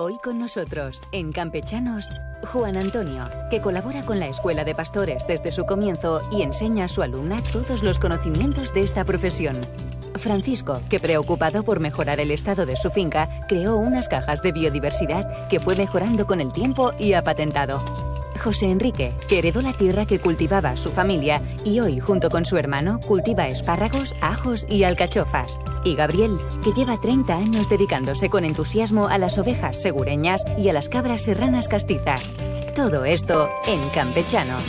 Hoy con nosotros, en Campechanos, Juan Antonio, que colabora con la Escuela de Pastores desde su comienzo y enseña a su alumna todos los conocimientos de esta profesión. Francisco, que preocupado por mejorar el estado de su finca, creó unas cajas de biodiversidad que fue mejorando con el tiempo y ha patentado. José Enrique, que heredó la tierra que cultivaba su familia y hoy, junto con su hermano, cultiva espárragos, ajos y alcachofas. Y Gabriel, que lleva 30 años dedicándose con entusiasmo a las ovejas segureñas y a las cabras serranas castizas. Todo esto en Campechanos.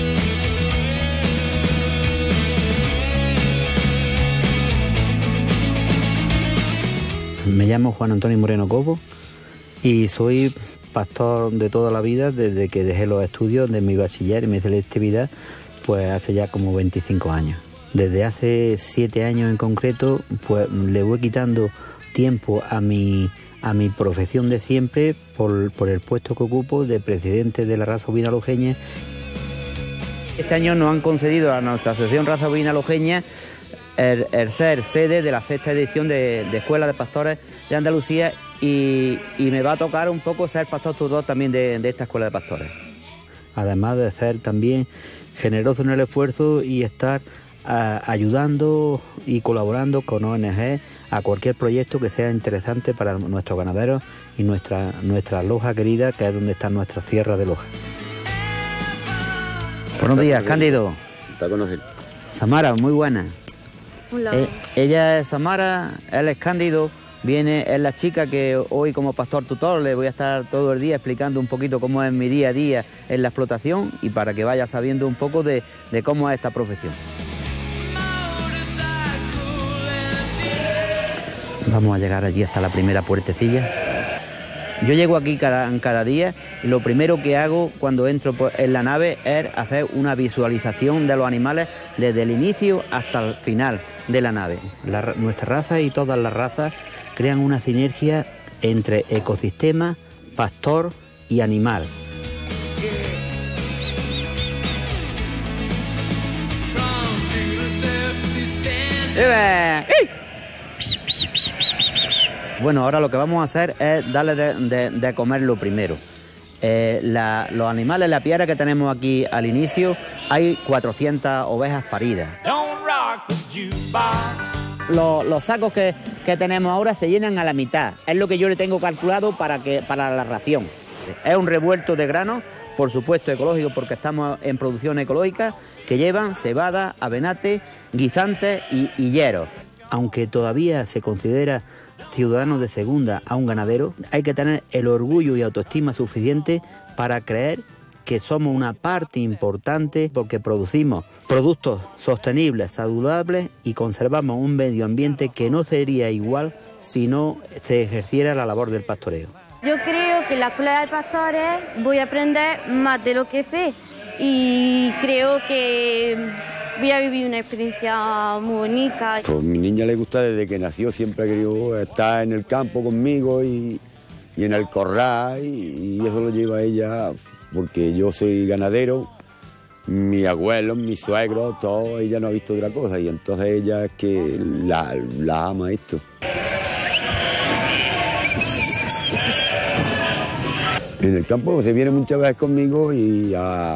Me llamo Juan Antonio Moreno Cobo y soy pastor de toda la vida desde que dejé los estudios de mi bachiller y mi selectividad, pues hace ya como 25 años. Desde hace 7 años en concreto, pues le voy quitando tiempo a mi profesión de siempre por el puesto que ocupo de presidente de la raza ovina lojeña. Este año nos han concedido a nuestra asociación Raza Ovina Lojeña el ser sede de la 6ª edición de Escuela de Pastores de Andalucía y me va a tocar un poco ser pastor tutor también de esta Escuela de Pastores. Además de ser también generoso en el esfuerzo y estar ayudando y colaborando con ONG a cualquier proyecto que sea interesante para nuestros ganaderos y nuestra Loja querida, que es donde están nuestras tierras de Loja. Buenos días, Cándido. Está con él. Samara, muy buena. Hola. Ella es Samara, él es Cándido, es la chica que hoy como pastor tutor le voy a estar todo el día explicando un poquito cómo es mi día a día en la explotación y para que vaya sabiendo un poco de cómo es esta profesión. Vamos a llegar allí hasta la primera puertecilla. Yo llego aquí cada día y lo primero que hago cuando entro en la nave es hacer una visualización de los animales desde el inicio hasta el final de la nave. Nuestra raza y todas las razas crean una sinergia entre ecosistema, pastor y animal. Bueno, ahora lo que vamos a hacer es darle de comer lo primero. Los animales, la piara que tenemos aquí al inicio, hay 400 ovejas paridas. Los sacos que tenemos ahora se llenan a la mitad. Es lo que yo le tengo calculado para la ración. Es un revuelto de grano, por supuesto ecológico, porque estamos en producción ecológica, que llevan cebada, avenate, guisantes y hierro. Aunque todavía se considera ciudadano de segunda a un ganadero, hay que tener el orgullo y autoestima suficiente para creer que somos una parte importante porque producimos productos sostenibles, saludables y conservamos un medio ambiente que no sería igual si no se ejerciera la labor del pastoreo. Yo creo que en la Escuela de Pastores voy a aprender más de lo que sé y creo que voy a vivir una experiencia muy bonita. Pues a mi niña le gusta desde que nació, siempre ha querido estar en el campo conmigo y en el corral y eso lo lleva a ella porque yo soy ganadero, mi abuelo, mi suegro, todo, ella no ha visto otra cosa y entonces ella es que la ama esto. En el campo se viene muchas veces conmigo y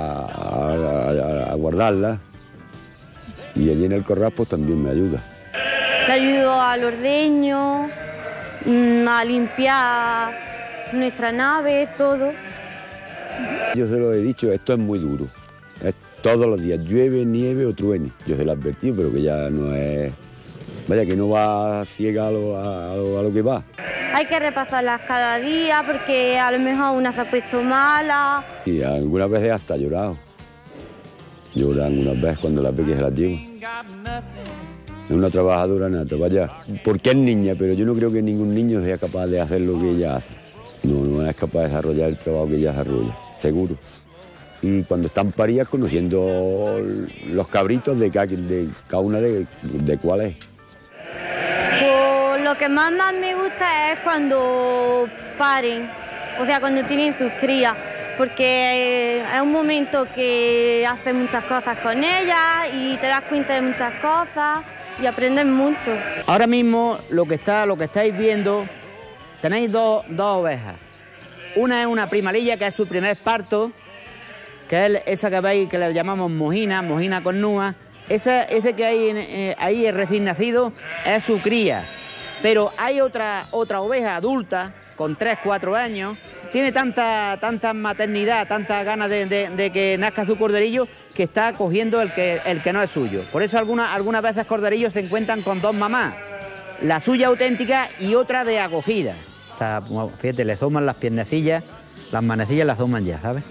a guardarla. Y allí en el corral pues también me ayuda. Le ayudo al ordeño, a limpiar nuestra nave, todo. Yo se lo he dicho, esto es muy duro. Es todos los días, llueve, nieve o truene. Yo se lo he advertido, pero que ya no es... Vaya, que no va ciega a lo que va. Hay que repasarlas cada día porque a lo mejor una se ha puesto mala. Y algunas veces hasta llorado. Lloran unas veces cuando las ve que se las llevo. Es una trabajadora nata, vaya. Porque es niña, pero yo no creo que ningún niño sea capaz de hacer lo que ella hace. No es capaz de desarrollar el trabajo que ella desarrolla, seguro. Y cuando están paridas, conociendo los cabritos de cada una de cuál es. Pues lo que más me gusta es cuando paren, o sea, cuando tienen sus crías. Porque es un momento que haces muchas cosas con ellas y te das cuenta de muchas cosas y aprendes mucho. Ahora mismo lo que estáis viendo, tenéis dos ovejas. Una es una primalilla, que es su primer parto, que es esa que veis que le llamamos mojina con nua. Ese que hay ahí, el recién nacido, es su cría. Pero hay otra oveja adulta, con 3-4 años, tiene tanta maternidad, tantas ganas de que nazca su corderillo, que está cogiendo el que no es suyo. Por eso algunas veces corderillos se encuentran con dos mamás, la suya auténtica y otra de acogida. O sea, fíjate, le asoman las piernecillas, las manecillas las asoman ya, ¿sabes?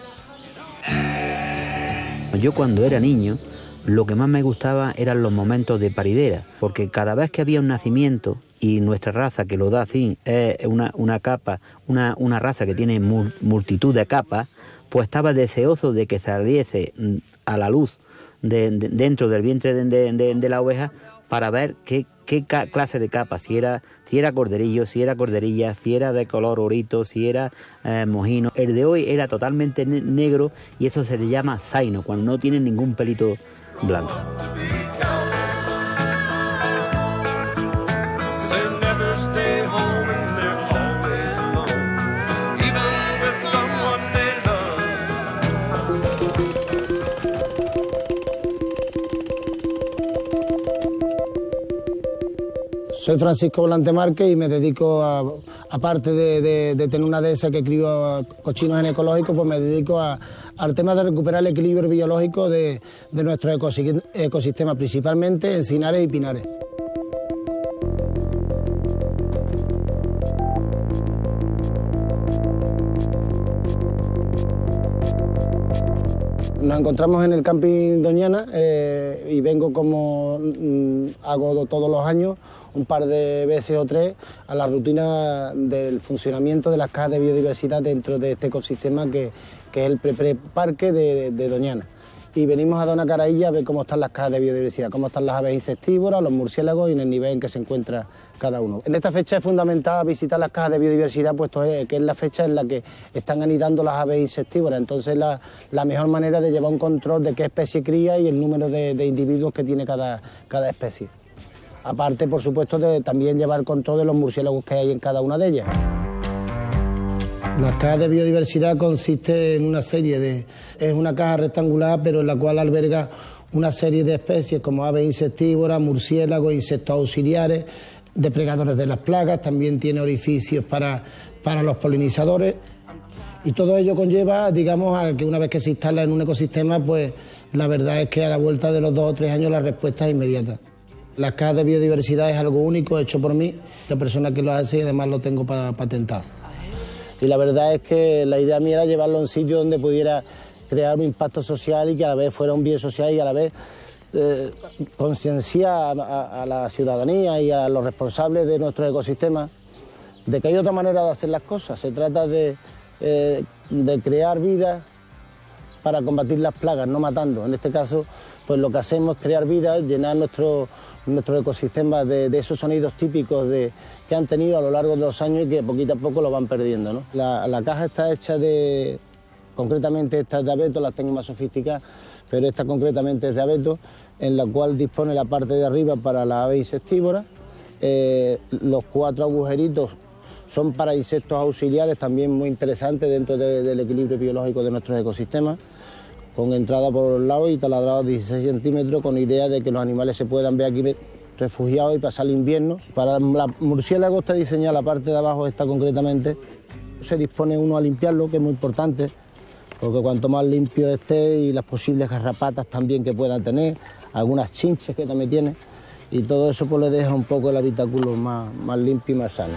Yo cuando era niño, lo que más me gustaba eran los momentos de paridera, porque cada vez que había un nacimiento, y nuestra raza, que lo da así, es una capa, una raza que tiene multitud de capas, pues estaba deseoso de que saliese a la luz dentro del vientre de la oveja, para ver qué clase de capa, si era corderillo, si era corderilla, si era de color orito, si era mojino. El de hoy era totalmente negro, y eso se le llama zaino, cuando no tiene ningún pelito blanco. Soy Francisco Volante Márquez y me dedico, aparte de tener una dehesa que crío cochinos en ecológico, pues me dedico al tema de recuperar el equilibrio biológico de nuestro ecosistema, principalmente encinares y pinares. Nos encontramos en el camping Doñana y vengo, como hago todos los años, un par de veces o tres, a la rutina del funcionamiento de las cajas de biodiversidad dentro de este ecosistema que es el Preparque de Doñana. Y venimos a dar una carailla a ver cómo están las cajas de biodiversidad, cómo están las aves insectívoras, los murciélagos y en el nivel en que se encuentra cada uno. En esta fecha es fundamental visitar las cajas de biodiversidad, puesto que es la fecha en la que están anidando las aves insectívoras. Entonces la mejor manera de llevar un control de qué especie cría y el número de individuos que tiene cada especie. Aparte, por supuesto, de también llevar control de los murciélagos que hay en cada una de ellas. Las cajas de biodiversidad consiste en una serie es una caja rectangular, pero en la cual alberga una serie de especies como aves insectívoras, murciélagos, insectos auxiliares, depredadores de las plagas, también tiene orificios para los polinizadores. Y todo ello conlleva, digamos, a que una vez que se instala en un ecosistema, pues la verdad es que a la vuelta de los 2 o 3 años la respuesta es inmediata. Las cajas de biodiversidad es algo único, hecho por mí, la persona que lo hace, y además lo tengo patentado. Y la verdad es que la idea mía era llevarlo a un sitio donde pudiera crear un impacto social y que a la vez fuera un bien social y a la vez concienciar a la ciudadanía y a los responsables de nuestro ecosistema de que hay otra manera de hacer las cosas. Se trata de crear vida para combatir las plagas, no matando. En este caso, pues lo que hacemos es crear vida, llenar nuestro ecosistema de esos sonidos típicos que han tenido a lo largo de los años y que poquito a poco lo van perdiendo, ¿no? La caja está hecha concretamente esta es de abeto, las tengo más sofisticadas, pero esta concretamente es de abeto, en la cual dispone la parte de arriba para la ave insectívora. Los 4 agujeritos son para insectos auxiliares, también muy interesantes dentro del equilibrio biológico de nuestros ecosistemas, con entrada por los lados y taladrados 16 centímetros, con idea de que los animales se puedan ver aquí refugiados y pasar el invierno. Para la murciélago está diseñada la parte de abajo, esta concretamente. Se dispone uno a limpiarlo, que es muy importante, porque cuanto más limpio esté y las posibles garrapatas también que pueda tener, algunas chinches que también tiene, y todo eso pues le deja un poco el habitáculo más limpio y más sano.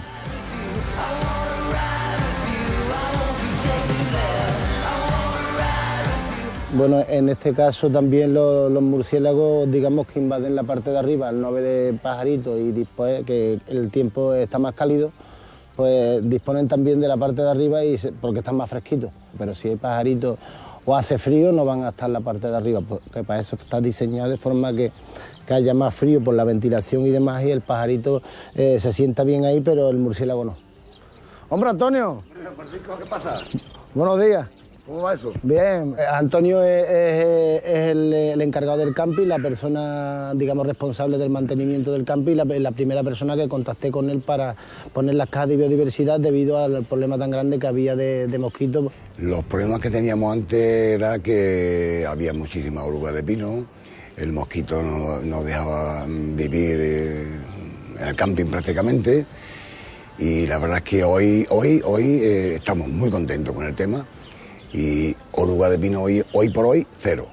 Bueno, en este caso también los murciélagos, digamos que invaden la parte de arriba, al no haber de pajaritos y después que el tiempo está más cálido, pues disponen también de la parte de arriba porque están más fresquitos. Pero si hay pajaritos o hace frío, no van a estar en la parte de arriba, porque para eso está diseñado de forma que haya más frío por la ventilación y demás, y el pajarito se sienta bien ahí, pero el murciélago no. ¡Hombre, Antonio! ¿Qué pasa? Buenos días. ¿Cómo va eso? Bien, Antonio es el encargado del camping, la persona, digamos, responsable del mantenimiento del camping, la primera persona que contacté con él para poner las cajas de biodiversidad debido al problema tan grande que había de mosquitos. Los problemas que teníamos antes era que había muchísimas orugas de pino, el mosquito no dejaba vivir en el camping prácticamente, y la verdad es que hoy estamos muy contentos con el tema. Y oruga de pino hoy por hoy, 0.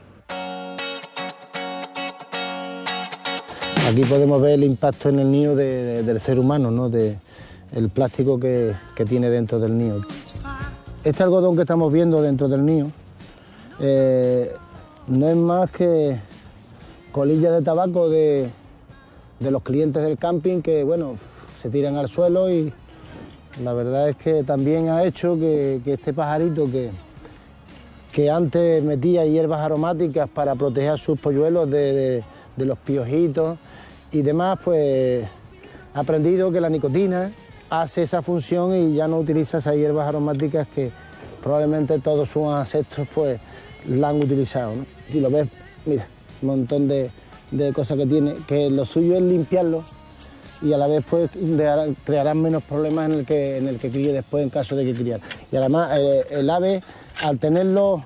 Aquí podemos ver el impacto en el nido del ser humano, ¿no? El plástico que tiene dentro del nido. Este algodón que estamos viendo dentro del nido no es más que colillas de tabaco de los clientes del camping que, bueno, se tiran al suelo, y la verdad es que también ha hecho que este pajarito que antes metía hierbas aromáticas para proteger a sus polluelos de los piojitos y demás, pues ha aprendido que la nicotina hace esa función y ya no utiliza esas hierbas aromáticas que probablemente todos sus ancestros pues la han utilizado, ¿no? Y lo ves, mira, un montón de cosas que tiene, que lo suyo es limpiarlo y a la vez pues crearán menos problemas en el que críe después en caso de que criar. Y además el ave, al tenerlo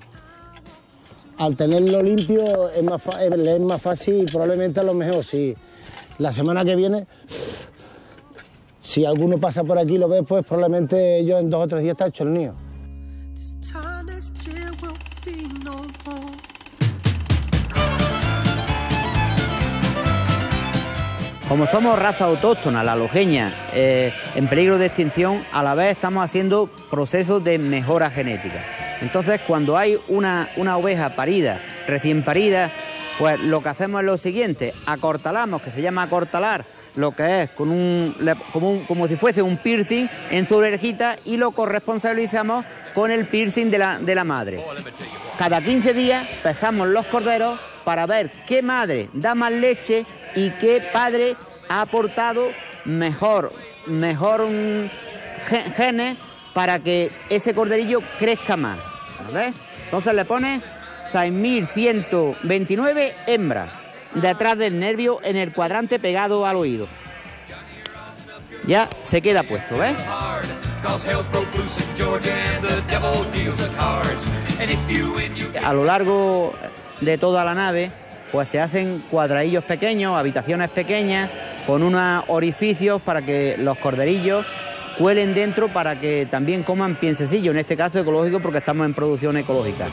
limpio es más fácil, probablemente a lo mejor si la semana que viene, si alguno pasa por aquí y lo ve, pues probablemente ellos en 2 o 3 días está hecho el nido. Como somos raza autóctona, la lojeña, en peligro de extinción, a la vez estamos haciendo procesos de mejora genética. Entonces, cuando hay una oveja parida, recién parida, pues lo que hacemos es lo siguiente: acortalamos, que se llama acortalar, lo que es como si fuese un piercing en su orejita, y lo corresponsabilizamos con el piercing de la madre. Cada 15 días pesamos los corderos para ver qué madre da más leche y qué padre ha aportado mejor genes para que ese corderillo crezca más. ¿Ves? Entonces le pones 6.129 hembras detrás del nervio en el cuadrante pegado al oído. Ya se queda puesto, ¿ves? A lo largo de toda la nave pues se hacen cuadradillos pequeños, habitaciones pequeñas, con unos orificios para que los corderillos cuelen dentro para que también coman pienecillo, en este caso ecológico porque estamos en producción ecológica.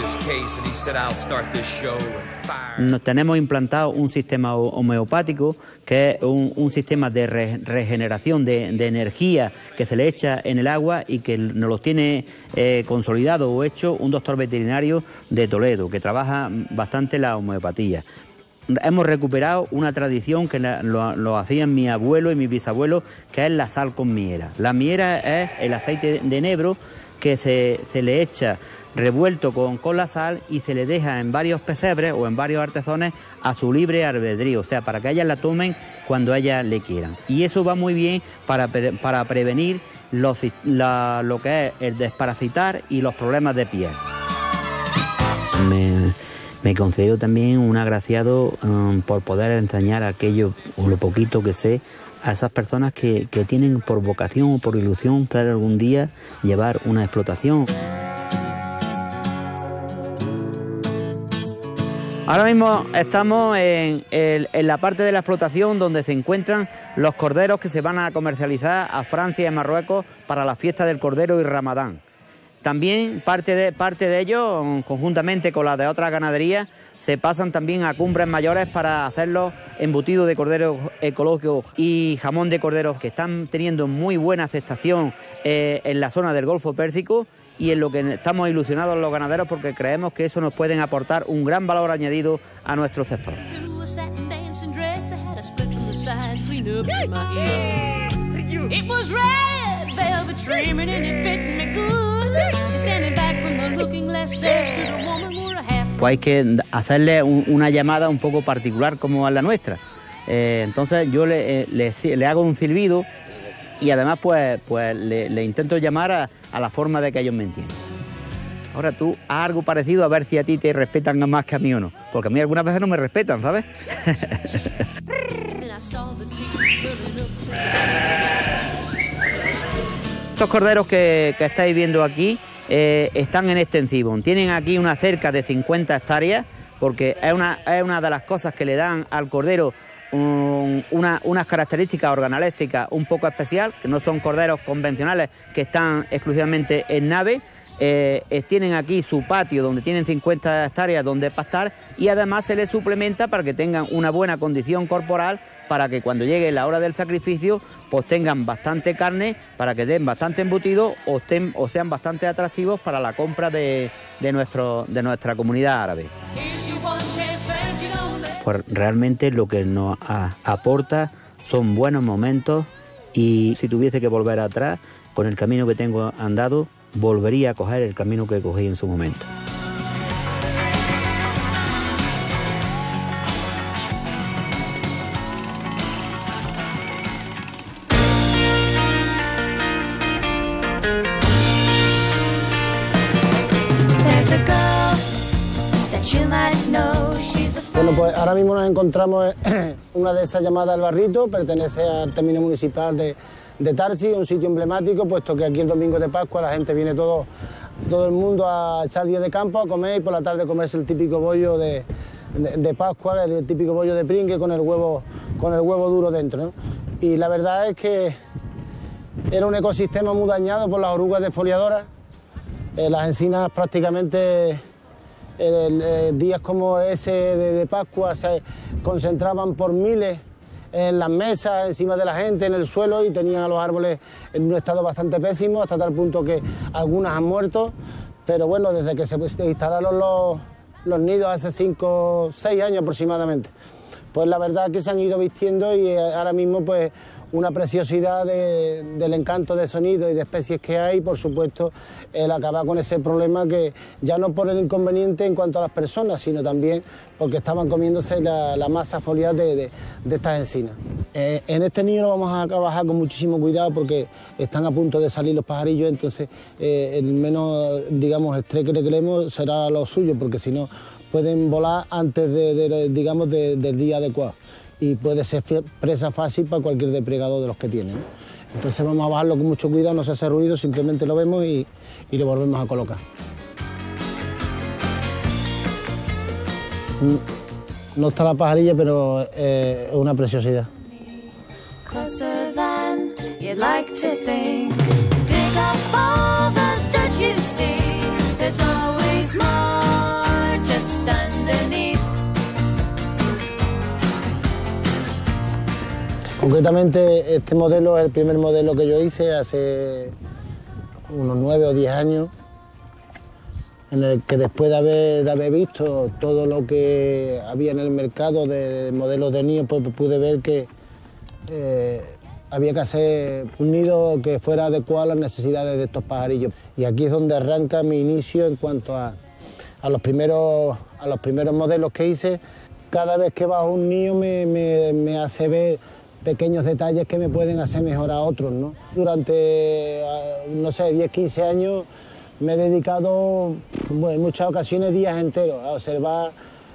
Tenemos implantado un sistema homeopático que es un sistema de regeneración de energía que se le echa en el agua y que nos lo tiene consolidado o hecho un doctor veterinario de Toledo que trabaja bastante la homeopatía. Hemos recuperado una tradición que lo hacían mi abuelo y mi bisabuelo, que es la sal con miera. La miera es el aceite de enebro que se le echa revuelto con la sal y se le deja en varios pesebres o en varios artesones a su libre albedrío, o sea, para que ellas la tomen cuando ellas le quieran. Y eso va muy bien para prevenir lo que es el desparasitar y los problemas de piel. Me considero también un agraciado por poder enseñar aquello o lo poquito que sé a esas personas que tienen por vocación o por ilusión poder algún día llevar una explotación. Ahora mismo estamos en la parte de la explotación donde se encuentran los corderos que se van a comercializar a Francia y a Marruecos para la fiesta del Cordero y Ramadán. También parte de ellos, conjuntamente con las de otras ganaderías, se pasan también a cumbres mayores para hacerlos embutidos de cordero ecológico y jamón de cordero, que están teniendo muy buena aceptación en la zona del Golfo Pérsico, y en lo que estamos ilusionados los ganaderos porque creemos que eso nos pueden aportar un gran valor añadido a nuestro sector. Pues hay que hacerle una llamada un poco particular como es la nuestra. Entonces yo le hago un silbido y además pues le intento llamar a la forma de que ellos me entiendan. Ahora tú haz algo parecido a ver si a ti te respetan más que a mí o no. Porque a mí algunas veces no me respetan, ¿sabes? Estos corderos que estáis viendo aquí están en extensivo. Tienen aquí una cerca de 50 hectáreas porque es una de las cosas que le dan al cordero unas características organolépticas un poco especial, que no son corderos convencionales que están exclusivamente en nave. Tienen aquí su patio donde tienen 50 hectáreas donde pastar y además se les suplementa para que tengan una buena condición corporal, para que cuando llegue la hora del sacrificio pues tengan bastante carne, para que den bastante embutido o sean bastante atractivos para la compra de nuestra comunidad árabe. Pues realmente lo que nos aporta son buenos momentos, y si tuviese que volver atrás con el camino que tengo andado, volvería a coger el camino que cogí en su momento. Bueno, pues ahora mismo nos encontramos en una de esas llamadas El Barrito, pertenece al término municipal de Tarsi, un sitio emblemático, puesto que aquí el domingo de Pascua la gente viene todo el mundo a echar día de campo, a comer y por la tarde comerse el típico bollo de Pascua, el típico bollo de pringue con el huevo duro dentro, ¿no? Y la verdad es que era un ecosistema muy dañado por las orugas defoliadoras. Las encinas prácticamente días como ese de Pascua se concentraban por miles en las mesas, encima de la gente, en el suelo, y tenían a los árboles en un estado bastante pésimo, hasta tal punto que algunas han muerto. Pero bueno, desde que se instalaron los nidos hace 5 o 6 años aproximadamente, pues la verdad que se han ido vistiendo, y ahora mismo pues una preciosidad del encanto de sonido y de especies que hay. Por supuesto, el acabar con ese problema, que ya no por el inconveniente en cuanto a las personas, sino también porque estaban comiéndose la masa foliar de estas encinas. En este nido lo vamos a trabajar con muchísimo cuidado porque están a punto de salir los pajarillos, entonces el menos, digamos, estrés que le queremos será lo suyo, porque si no pueden volar antes del día adecuado, y puede ser presa fácil para cualquier depredador de los que tienen. Entonces vamos a bajarlo con mucho cuidado, no se hace ruido, simplemente lo vemos y lo volvemos a colocar. No está la pajarilla, pero es una preciosidad. Concretamente, este modelo es el primer modelo que yo hice hace unos 9 o 10 años, en el que después de haber visto todo lo que había en el mercado de modelos de nido, pues pude ver que había que hacer un nido que fuera adecuado a las necesidades de estos pajarillos. Y aquí es donde arranca mi inicio en cuanto a los primeros modelos que hice. Cada vez que bajo un nido me hace ver pequeños detalles que me pueden hacer mejorar a otros, ¿no? Durante, no sé, 10, 15 años me he dedicado, bueno, en muchas ocasiones días enteros a observar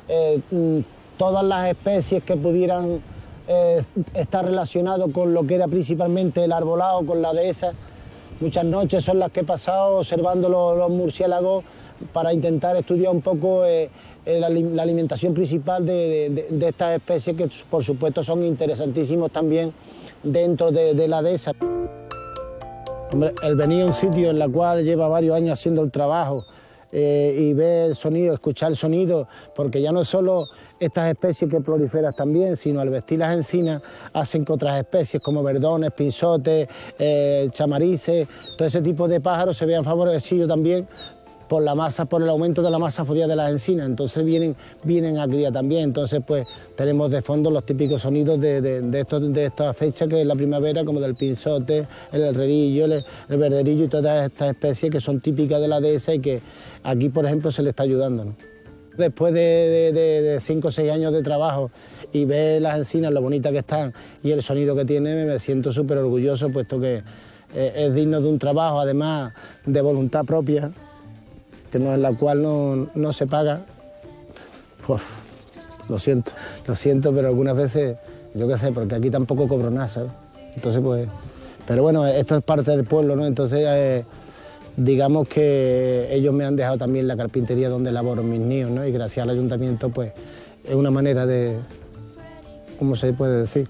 todas las especies que pudieran estar relacionadas con lo que era principalmente el arbolado, con la dehesa. Muchas noches son las que he pasado observando los murciélagos para intentar estudiar un poco la alimentación principal de estas especies, que por supuesto son interesantísimos también dentro de la dehesa. Hombre, el venir a un sitio en el cual lleva varios años haciendo el trabajo y ver el sonido, escuchar el sonido, porque ya no es solo estas especies que proliferan también, sino al vestir las encinas hacen que otras especies como verdones, pinzotes, chamarices, todo ese tipo de pájaros se vean favorecidos también por el aumento de la masa foliar de las encinas. Entonces vienen a cría también. Entonces pues tenemos de fondo los típicos sonidos de esta fecha, que es la primavera, como del pinzote, el herrerillo, el verderillo y todas estas especies que son típicas de la dehesa y que aquí, por ejemplo, se le está ayudando, ¿no? Después de 5 o 6 años de trabajo y ver las encinas, lo bonitas que están y el sonido que tienen, me siento súper orgulloso, puesto que es digno de un trabajo, además de voluntad propia. que no es la cual no se paga. Pues, lo siento, pero algunas veces, yo qué sé, porque aquí tampoco cobro nada, ¿sabes? Entonces, pues, pero bueno, esto es parte del pueblo, ¿no? Entonces, digamos que ellos me han dejado también la carpintería donde laboro mis niños, ¿no? Y gracias al ayuntamiento, pues, es una manera de, ¿cómo se puede decir?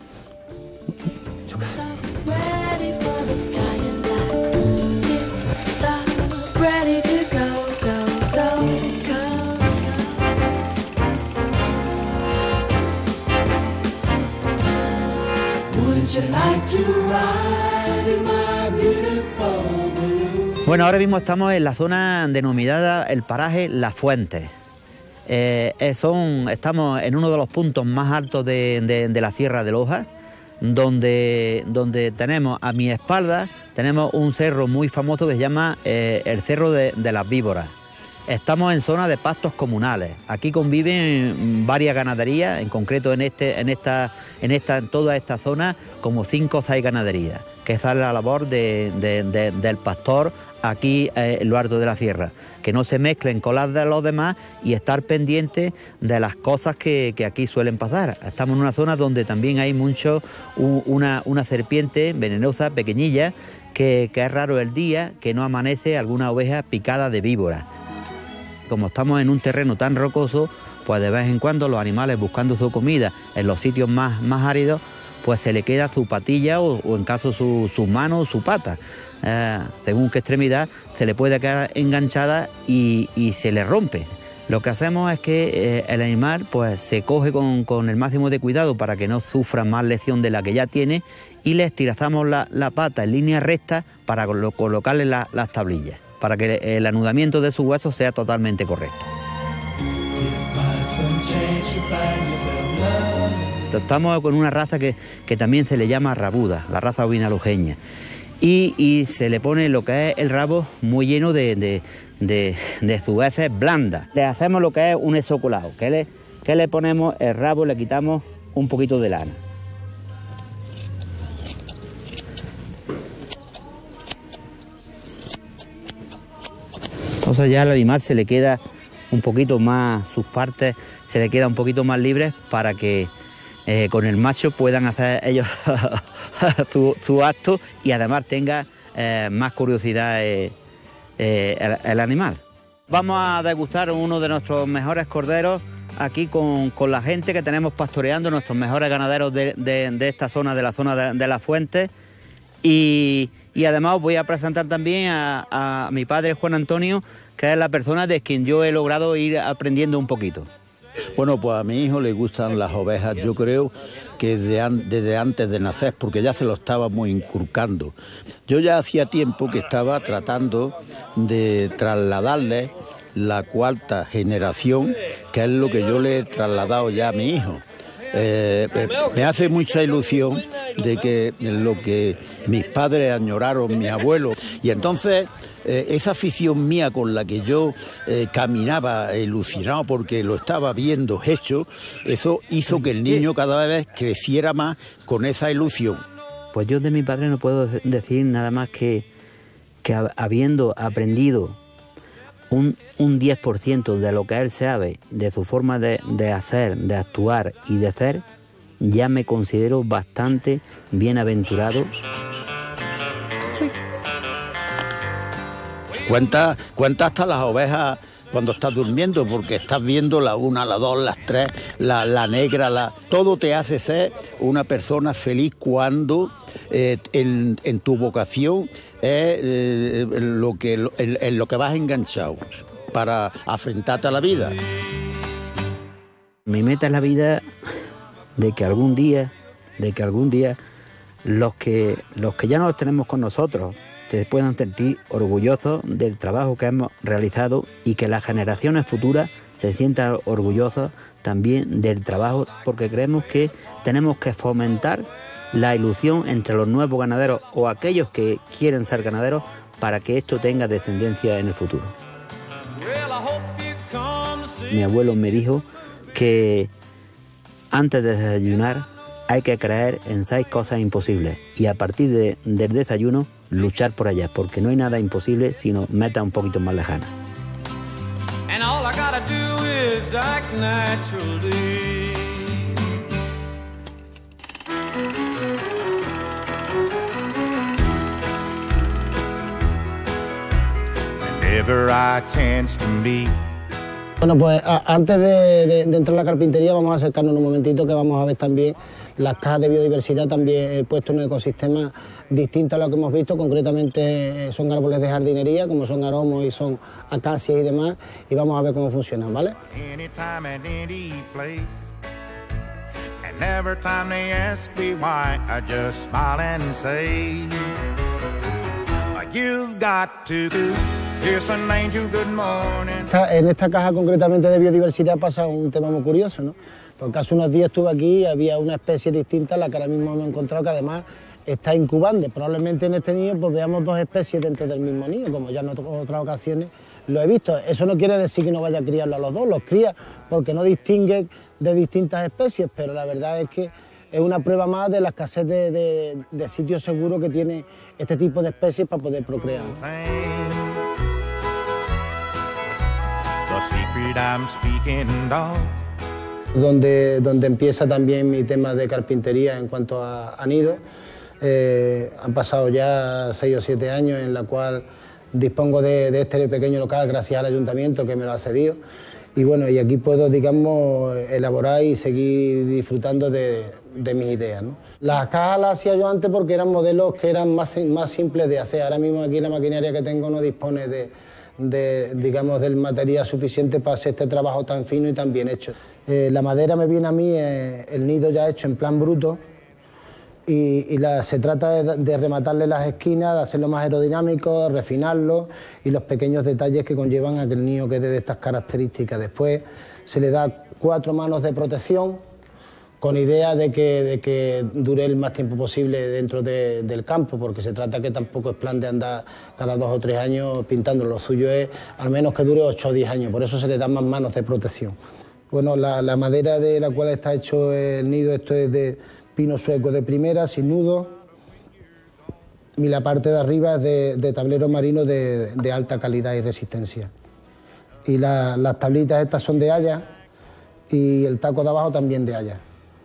Bueno, ahora mismo estamos en la zona denominada el paraje Las Fuentes. Estamos en uno de los puntos más altos de la Sierra de Loja, donde tenemos a mi espalda tenemos un cerro muy famoso que se llama el Cerro de las Víboras. Estamos en zona de pastos comunales. Aquí conviven varias ganaderías, en concreto en toda esta zona, como 5 o 6 ganaderías, que esa es la labor del pastor aquí en lo alto de la sierra, que no se mezclen con las de los demás y estar pendiente de las cosas que aquí suelen pasar. Estamos en una zona donde también hay una serpiente venenosa pequeñilla, que es raro el día que no amanece alguna oveja picada de víbora. Como estamos en un terreno tan rocoso, pues de vez en cuando los animales, buscando su comida en los sitios más áridos, pues se le queda su patilla o en caso su mano o su pata. Según qué extremidad se le puede quedar enganchada y se le rompe. Lo que hacemos es que el animal pues se coge con el máximo de cuidado para que no sufra más lesión de la que ya tiene, y le estilazamos la pata en línea recta para colocarle las tablillas, para que el anudamiento de sus huesos sea totalmente correcto. Estamos con una raza que también se le llama rabuda, la raza ovina lujeña, y se le pone lo que es el rabo muy lleno de sus heces blandas. Le hacemos lo que es un esocolado, que le ponemos el rabo, le quitamos un poquito de lana. Entonces ya al animal se le queda un poquito más, sus partes se le queda un poquito más libres para que con el macho puedan hacer ellos su acto y además tenga más curiosidad el animal. Vamos a degustar uno de nuestros mejores corderos aquí con la gente que tenemos pastoreando, nuestros mejores ganaderos de esta zona, de la zona de Las Fuentes. Y además os voy a presentar también a mi padre Juan Antonio, que es la persona de quien yo he logrado ir aprendiendo un poquito. Bueno, pues a mi hijo le gustan las ovejas, yo creo que desde antes de nacer, porque ya se lo estábamos inculcando. Yo ya hacía tiempo que estaba tratando de trasladarle la 4ª generación, que es lo que yo le he trasladado ya a mi hijo. Me hace mucha ilusión de que lo que mis padres añoraron, mi abuelo, y entonces esa afición mía con la que yo caminaba ilusionado porque lo estaba viendo hecho, eso hizo que el niño cada vez creciera más con esa ilusión. Pues yo de mi padre no puedo decir nada más que habiendo aprendido un 10% de lo que él sabe, de su forma de hacer, de actuar y de ser, ya me considero bastante bienaventurado. Cuenta hasta las ovejas cuando estás durmiendo, porque estás viendo la 1, la 2, las 3, la negra, todo te hace ser una persona feliz cuando en tu vocación es en lo que vas enganchado para afrontarte a la vida. Mi meta es la vida de que algún día los que ya no los tenemos con nosotros se puedan sentir orgullosos del trabajo que hemos realizado y que las generaciones futuras se sientan orgullosas también del trabajo, porque creemos que tenemos que fomentar la ilusión entre los nuevos ganaderos o aquellos que quieren ser ganaderos para que esto tenga descendencia en el futuro. Mi abuelo me dijo que antes de desayunar hay que creer en 6 cosas imposibles y a partir del desayuno luchar por ellas, porque no hay nada imposible sino meta un poquito más lejana. always act naturally. Whenever I chance to meet. Bueno, pues antes de entrar a la carpintería vamos a acercarnos un momentito, que vamos a ver también las cajas de biodiversidad también puestas en un ecosistema distinto a lo que hemos visto. Concretamente son árboles de jardinería, como son aromos y son acacias y demás, y vamos a ver cómo funcionan, ¿vale? En esta caja concretamente de biodiversidad pasa un tema muy curioso, ¿no? Porque hace unos días estuve aquí y había una especie distinta a la que ahora mismo hemos encontrado, que además está incubando. Probablemente en este nido pues veamos dos especies dentro del mismo nido, como ya en otras ocasiones lo he visto. Eso no quiere decir que no vaya a criarlo a los dos, los cría porque no distingue de distintas especies, pero la verdad es que es una prueba más de la escasez de sitios seguros que tiene este tipo de especies para poder procrear. Donde empieza también mi tema de carpintería en cuanto a nidos. Han pasado ya 6 o 7 años en la cual dispongo de este pequeño local gracias al ayuntamiento que me lo ha cedido. Y bueno, y aquí puedo, digamos, elaborar y seguir disfrutando de mis ideas, ¿no? Las cajas las hacía yo antes porque eran modelos que eran más simples de hacer. Ahora mismo aquí la maquinaria que tengo no dispone digamos, del material suficiente para hacer este trabajo tan fino y tan bien hecho. La madera me viene a mí, el nido ya hecho en plan bruto, y se trata de rematarle las esquinas, de hacerlo más aerodinámico, de refinarlo y los pequeños detalles que conllevan a que el nido quede de estas características. Después se le da 4 manos de protección con idea de que dure el más tiempo posible dentro del campo, porque se trata que tampoco es plan de andar cada 2 o 3 años pintándolo. Lo suyo es al menos que dure 8 o 10 años, por eso se le dan más manos de protección. Bueno, la madera de la cual está hecho el nido, esto es de pino sueco de primera, sin nudo, y la parte de arriba es de tablero marino de alta calidad y resistencia. Y las tablitas estas son de haya y el taco de abajo también de haya.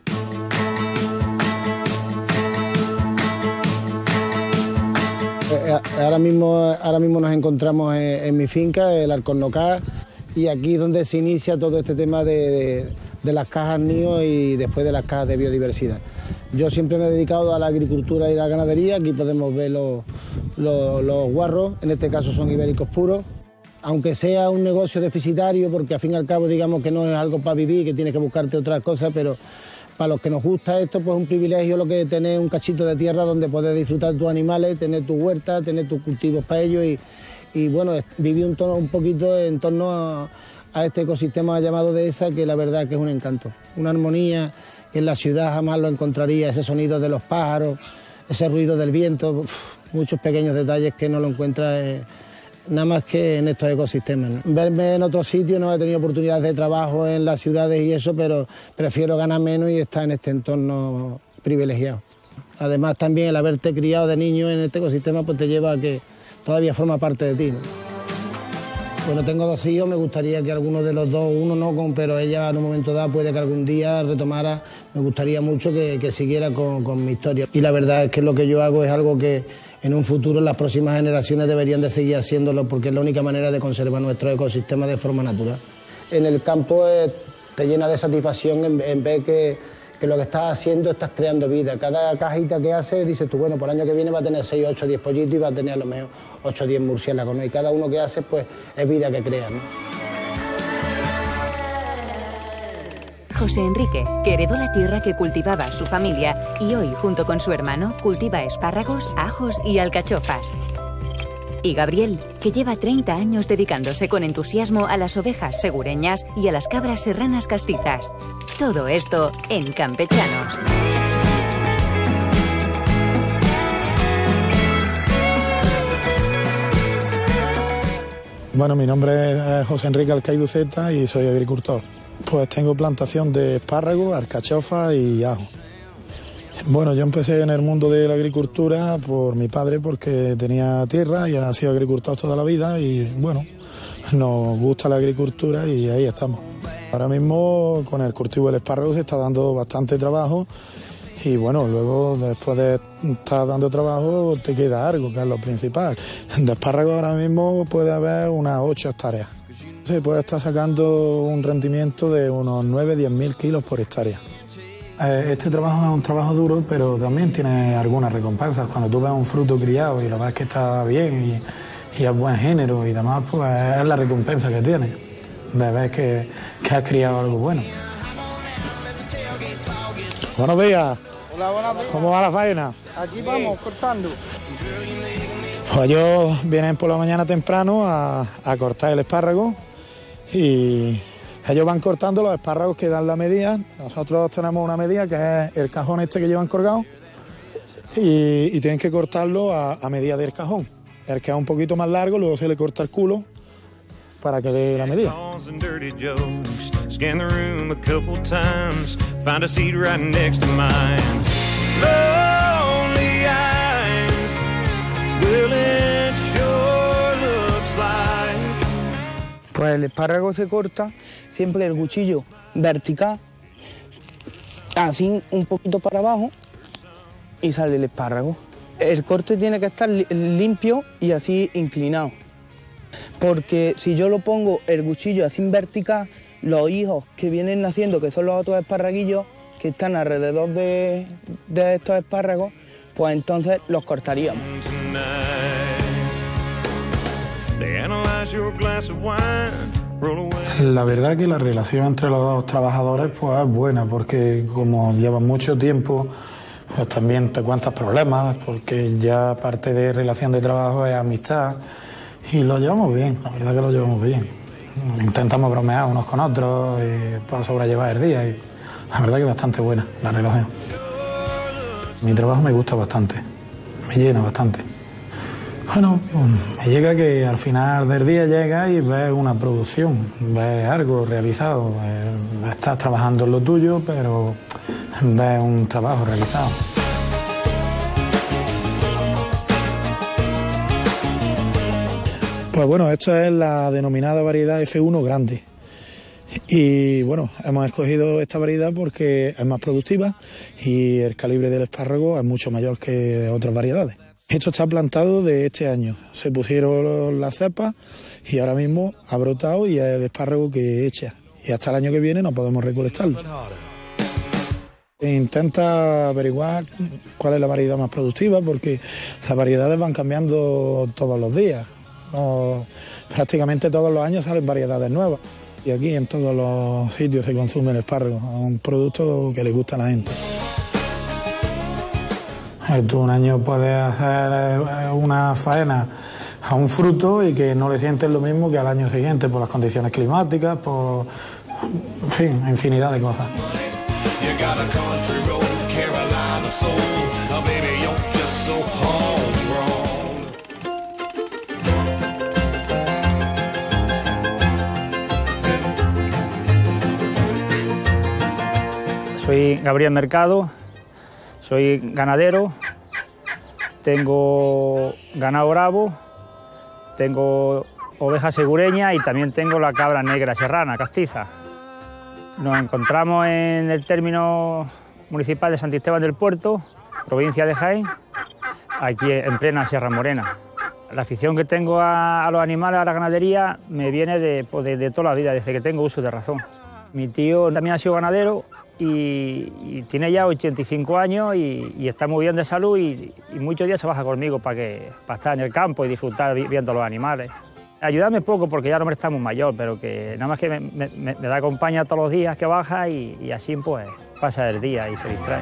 Ahora mismo nos encontramos en mi finca, el Alcornocar, y aquí es donde se inicia todo este tema de las cajas NIO y después de las cajas de biodiversidad. Yo siempre me he dedicado a la agricultura y la ganadería. Aquí podemos ver los guarros, en este caso son ibéricos puros. Aunque sea un negocio deficitario, porque al fin y al cabo digamos que no es algo para vivir, que tienes que buscarte otras cosas, pero para los que nos gusta esto, pues es un privilegio lo que tener un cachito de tierra donde poder disfrutar tus animales, tener tu huerta, tener tus cultivos para ellos y bueno, vivir un poquito en torno a este ecosistema llamado dehesa, que la verdad que es un encanto, una armonía que en la ciudad jamás lo encontraría, ese sonido de los pájaros, ese ruido del viento, muchos pequeños detalles que no lo encuentras nada más que en estos ecosistemas, ¿no? Verme en otros sitios, no he tenido oportunidades de trabajo en las ciudades y eso, pero prefiero ganar menos y estar en este entorno privilegiado. Además también el haberte criado de niño en este ecosistema pues te lleva a que todavía forma parte de ti, ¿no? Bueno, tengo 2 hijos, me gustaría que alguno de los dos, uno no, pero ella en un momento dado puede que algún día retomara, me gustaría mucho que siguiera con mi historia. Y la verdad es que lo que yo hago es algo que en un futuro las próximas generaciones deberían de seguir haciéndolo, porque es la única manera de conservar nuestro ecosistema de forma natural. En el campo te llena de satisfacción en ver que lo que estás haciendo estás creando vida. Cada cajita que haces dices tú, bueno, por el año que viene va a tener 6, 8, 10 pollitos y va a tener a lo mejor 8 o 10 murciélagos, ¿no? Y cada uno que haces pues es vida que creas, ¿no? José Enrique, que heredó la tierra que cultivaba su familia y hoy, junto con su hermano, cultiva espárragos, ajos y alcachofas. Y Gabriel, que lleva 30 años dedicándose con entusiasmo a las ovejas segureñas y a las cabras serranas castizas. Todo esto en Campechanos. Bueno, mi nombre es José Enrique Alcaiduceta y soy agricultor. Pues tengo plantación de espárragos, alcachofas y ajo. Bueno, yo empecé en el mundo de la agricultura por mi padre, porque tenía tierra y ha sido agricultor toda la vida y bueno, nos gusta la agricultura y ahí estamos. Ahora mismo con el cultivo del espárrago se está dando bastante trabajo y bueno, luego después de estar dando trabajo te queda algo, que es lo principal. De espárrago ahora mismo puede haber unas 8 hectáreas. Se puede estar sacando un rendimiento de unos 9-10 mil kilos por hectárea. Este trabajo es un trabajo duro, pero también tiene algunas recompensas. Cuando tú ves un fruto criado y lo ves que está bien y es buen género y demás, pues es la recompensa que tiene, de ver que has criado algo bueno. Buenos días. Hola, buenos días. ¿Cómo va la faena? Aquí vamos, cortando. Pues ellos vienen por la mañana temprano a cortar el espárrago y ellos van cortando los espárragos que dan la medida. Nosotros tenemos una medida que es el cajón este que llevan colgado y tienen que cortarlo a medida del cajón. El que es un poquito más largo, luego se le corta el culo para que dé la medida. Pues el espárrago se corta siempre el cuchillo vertical, así un poquito para abajo y sale el espárrago. El corte tiene que estar limpio y así inclinado, porque si yo lo pongo el cuchillo así en vertical, los hijos que vienen naciendo, que son los otros esparraguillos que están alrededor de estos espárragos, pues entonces los cortaríamos. La verdad que la relación entre los dos trabajadores pues es buena, porque como llevan mucho tiempo, pues también te cuentas problemas, porque ya aparte de relación de trabajo es amistad y lo llevamos bien, la verdad que lo llevamos bien. Intentamos bromear unos con otros para sobrellevar el día y la verdad que es bastante buena la relación. Mi trabajo me gusta bastante, me llena bastante. Bueno, me llega que al final del día llega y ves una producción, ves algo realizado, estás trabajando en lo tuyo, pero ves un trabajo realizado. Pues bueno, esto es la denominada variedad F1 grande. Y bueno, hemos escogido esta variedad porque es más productiva y el calibre del espárrago es mucho mayor que otras variedades. Esto está plantado de este año, se pusieron las cepas y ahora mismo ha brotado y es el espárrago que echa. Y hasta el año que viene no podemos recolectarlo. Intenta averiguar cuál es la variedad más productiva porque las variedades van cambiando todos los días. Prácticamente todos los años salen variedades nuevas. Y aquí en todos los sitios se consume el espárrago, un producto que le gusta a la gente. Tú un año puedes hacer una faena a un fruto y que no le sientes lo mismo que al año siguiente por las condiciones climáticas, por, en fin, infinidad de cosas. Soy Gabriel Mercado. Soy ganadero, tengo ganado bravo, tengo oveja segureña y también tengo la cabra negra serrana, castiza. Nos encontramos en el término municipal de Santisteban del Puerto, provincia de Jaén, aquí en plena Sierra Morena. La afición que tengo a los animales, a la ganadería, me viene de toda la vida, desde que tengo uso de razón. Mi tío también ha sido ganadero y tiene ya 85 años y está muy bien de salud y muchos días se baja conmigo para estar en el campo y disfrutar viendo los animales. Ayudarme poco porque ya el hombre está muy mayor, pero que nada más que me da compañía todos los días que baja y así pues pasa el día y se distrae.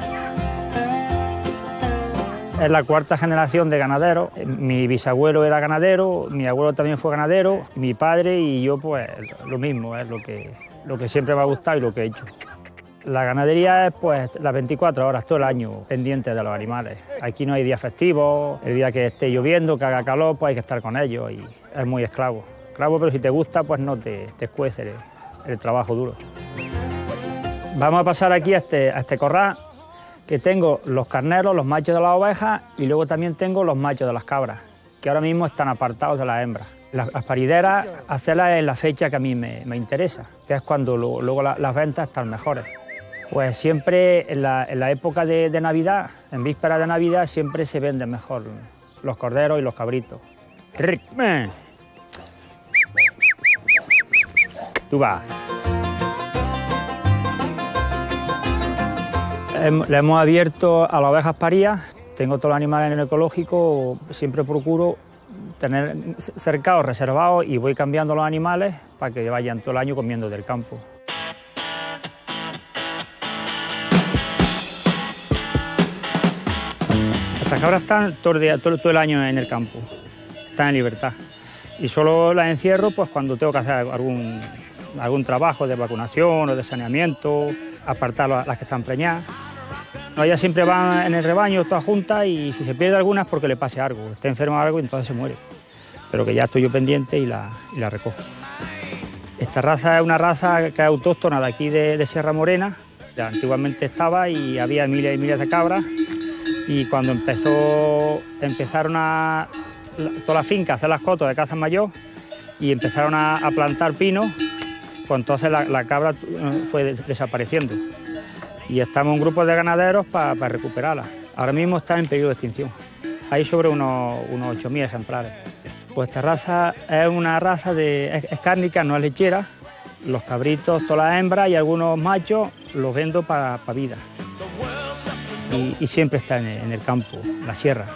Es la cuarta generación de ganaderos. Mi bisabuelo era ganadero, mi abuelo también fue ganadero, mi padre y yo pues lo mismo, es lo que siempre me ha gustado y lo que he hecho. La ganadería es pues las 24 horas, todo el año, pendiente de los animales. Aquí no hay días festivos, el día que esté lloviendo, que haga calor, pues hay que estar con ellos y es muy esclavo. Esclavo, pero si te gusta, pues no te escuece el trabajo duro. Vamos a pasar aquí a este corral, que tengo los carneros, los machos de las ovejas y luego también tengo los machos de las cabras, que ahora mismo están apartados de las hembras. Las parideras, hacerlas en la fecha que a mí me interesa, que es cuando luego las ventas están mejores. Pues siempre en la época de Navidad, en vísperas de Navidad, siempre se venden mejor los corderos y los cabritos. Tú vas. Le hemos abierto a las ovejas parías. Tengo todos los animales en el ecológico, siempre procuro tener cercados, reservados, y voy cambiando los animales para que vayan todo el año comiendo del campo. Estas cabras están todo el año en el campo, están en libertad. Y solo las encierro pues cuando tengo que hacer algún trabajo de vacunación o de saneamiento, apartar las que están preñadas. Ellas siempre van en el rebaño, todas juntas, y si se pierde alguna es porque le pase algo, está enferma o algo y entonces se muere. Pero que ya estoy yo pendiente y la recojo. Esta raza es una raza que es autóctona de aquí de Sierra Morena. Ya antiguamente estaba y había miles y miles de cabras, y cuando empezaron toda la finca a hacer las cotas de caza mayor y empezaron a plantar pinos, pues entonces la cabra fue desapareciendo. Y estamos un grupo de ganaderos para recuperarla. Ahora mismo está en periodo de extinción. Hay sobre unos 8.000 ejemplares. Pues esta raza es una raza es cárnica, no es lechera. Los cabritos, todas las hembras y algunos machos los vendo para vida. Y siempre está en el campo, en la sierra.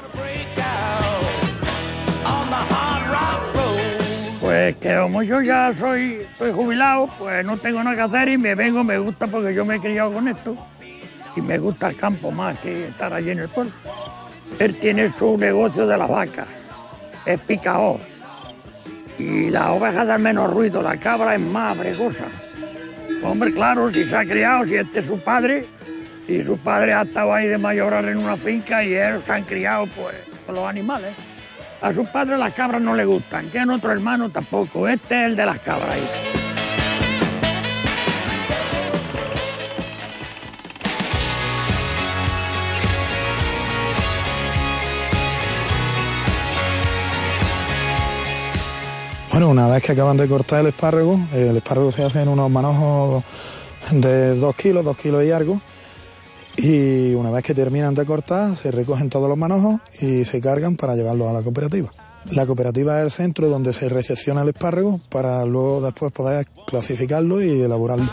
Pues que como yo ya soy jubilado, pues no tengo nada que hacer y me gusta porque yo me he criado con esto. Y me gusta el campo más que estar allí en el pueblo. Él tiene su negocio de las vacas, es picador. Y las ovejas dan menos ruido, la cabra es más bregosa. Hombre, claro, si se ha criado, si este es su padre, y su padre ha estado ahí de mayorar en una finca y él se han criado pues con los animales. A sus padres las cabras no le gustan, que a nuestro hermano tampoco. Este es el de las cabras ahí. Bueno, una vez que acaban de cortar el espárrago se hace en unos manojos de 2 kilos y algo. Y una vez que terminan de cortar, se recogen todos los manojos y se cargan para llevarlos a la cooperativa. La cooperativa es el centro donde se recepciona el espárrago para luego después poder clasificarlo y elaborarlo.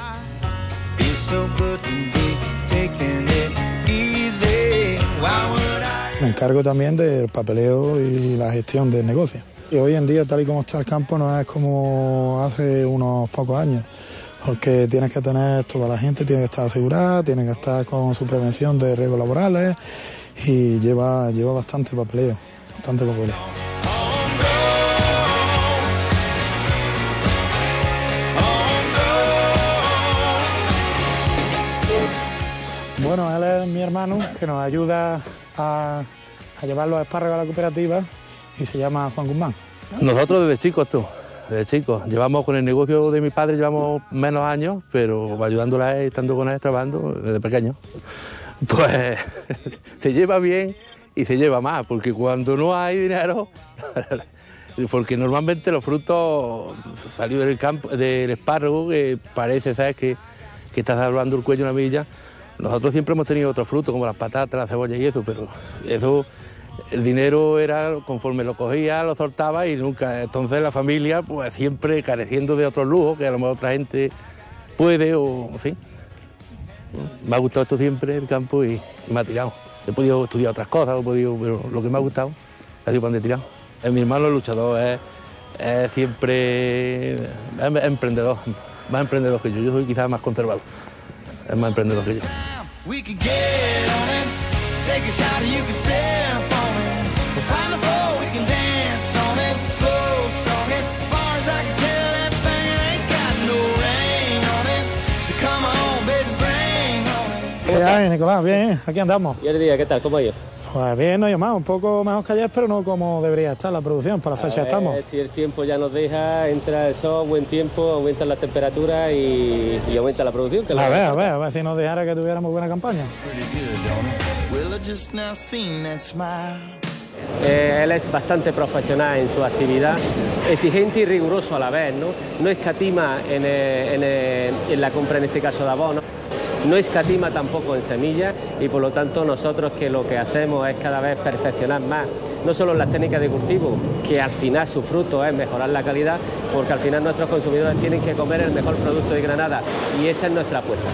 Me encargo también del papeleo y la gestión del negocio. Y hoy en día, tal y como está el campo, no es como hace unos pocos años. Porque tienes que tener, toda la gente tiene que estar asegurada, tiene que estar con su prevención de riesgos laborales y lleva bastante papeleo. Bueno, él es mi hermano que nos ayuda a llevar los espárragos a la cooperativa y se llama Juan Guzmán. Nosotros desde chicos, llevamos con el negocio de mi padre, llevamos menos años, pero ayudándola a él, estando con él, trabajando desde pequeño. Pues se lleva bien y se lleva más, porque cuando no hay dinero, porque normalmente los frutos salidos del campo, del espárrago, que parece, ¿sabes?, que estás salvando el cuello una milla. Nosotros siempre hemos tenido otros frutos, como las patatas, la cebolla y eso, pero eso... El dinero era conforme lo cogía, lo soltaba y nunca. Entonces la familia, pues siempre careciendo de otros lujos, que a lo mejor otra gente puede, o en fin. Me ha gustado esto siempre, el campo, y me ha tirado. He podido estudiar otras cosas, pero lo que me ha gustado ha sido para donde he tirado. Mi hermano, el luchador, es siempre emprendedor, más emprendedor que yo. Yo soy quizás más conservador, es más emprendedor que yo. ¿Qué hay, Nicolás? Bien, aquí andamos. ¿Y el día qué tal? ¿Cómo ha ido? Pues bien, no más, un poco mejor que ayer, pero no como debería estar la producción, para la fecha estamos. Si el tiempo ya nos deja, entra el sol, buen tiempo, aumentan las temperaturas y aumenta la producción. A ver si nos dejara que tuviéramos buena campaña. Él es bastante profesional en su actividad, exigente y riguroso a la vez, ¿no? No escatima en la compra, en este caso de abono, no escatima tampoco en semillas y por lo tanto nosotros que lo que hacemos es cada vez perfeccionar más, no solo las técnicas de cultivo, que al final su fruto es mejorar la calidad, porque al final nuestros consumidores tienen que comer el mejor producto de Granada y esa es nuestra apuesta.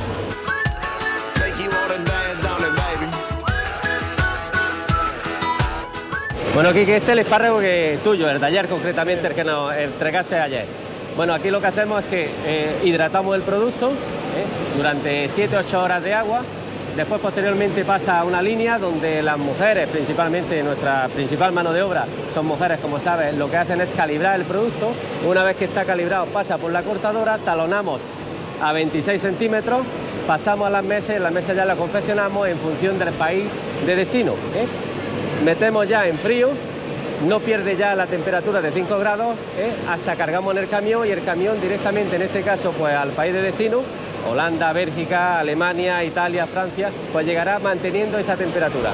Bueno, Quique, este es el espárrago que tuyo, el de ayer concretamente, el que nos entregaste ayer. Bueno, aquí lo que hacemos es que hidratamos el producto durante 7-8 horas de agua. Después, posteriormente, pasa a una línea donde las mujeres, principalmente nuestra principal mano de obra, son mujeres, como sabes, lo que hacen es calibrar el producto. Una vez que está calibrado, pasa por la cortadora, talonamos a 26 centímetros, pasamos a las mesas y en las mesas ya la confeccionamos en función del país de destino. Metemos ya en frío, no pierde ya la temperatura de 5 grados, hasta cargamos en el camión y el camión directamente, en este caso, pues al país de destino, Holanda, Bélgica, Alemania, Italia, Francia, pues llegará manteniendo esa temperatura.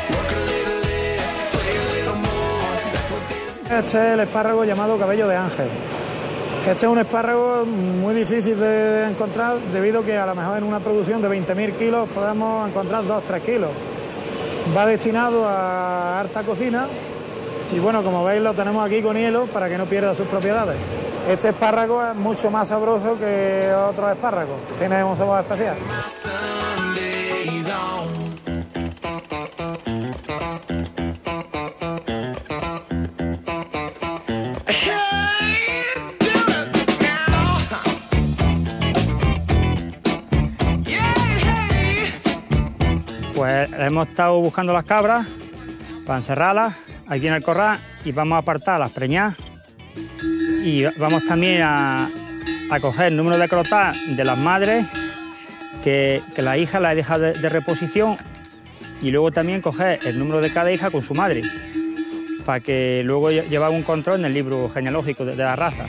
Este es el espárrago llamado cabello de ángel. Este es un espárrago muy difícil de encontrar debido a que a lo mejor en una producción de 20.000 kilos podemos encontrar 2-3 kilos. Va destinado a alta cocina y bueno, como veis lo tenemos aquí con hielo para que no pierda sus propiedades. Este espárrago es mucho más sabroso que otros espárragos, tiene un sabor especial. Pues hemos estado buscando las cabras para encerrarlas aquí en el corral y vamos a apartar las preñadas y vamos también a coger el número de crotá de las madres que la hija la he dejado de reposición y luego también coger el número de cada hija con su madre para que luego llevar un control en el libro genealógico de la raza.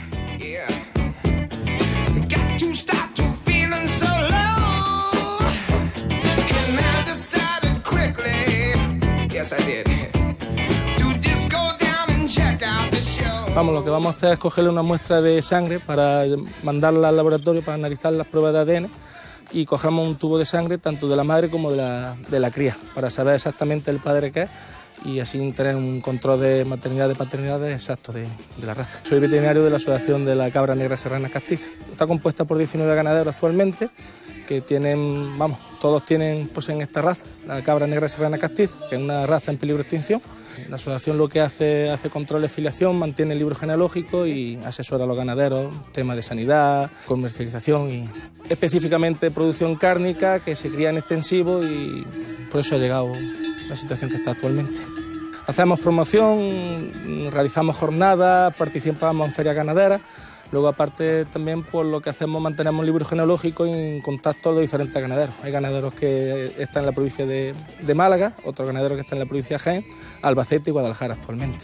Vamos, lo que vamos a hacer es cogerle una muestra de sangre para mandarla al laboratorio para analizar las pruebas de ADN y cogemos un tubo de sangre tanto de la madre como de la cría para saber exactamente el padre que es y así tener un control de maternidad y paternidad exacto de la raza. Soy veterinario de la Asociación de la Cabra Negra Serrana Castiza. Está compuesta por 19 ganaderos actualmente que tienen, vamos, todos poseen esta raza, la Cabra Negra Serrana Castiza, que es una raza en peligro de extinción. La asociación lo que hace control de filiación, mantiene el libro genealógico y asesora a los ganaderos, temas de sanidad, comercialización y específicamente producción cárnica que se cría en extensivo y por eso ha llegado la situación que está actualmente. Hacemos promoción, realizamos jornadas, participamos en ferias ganaderas. Luego, aparte, también por lo que hacemos, mantenemos un libro genealógico en contacto con los diferentes ganaderos. Hay ganaderos que están en la provincia de Málaga, otros ganaderos que están en la provincia de Jaén, Albacete y Guadalajara actualmente.